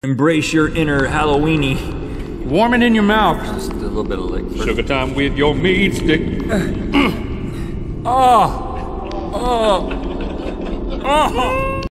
Embrace your inner Halloweenie. Warm it in your mouth. Just a little bit of lick. Sugar time with your meat stick. Oh.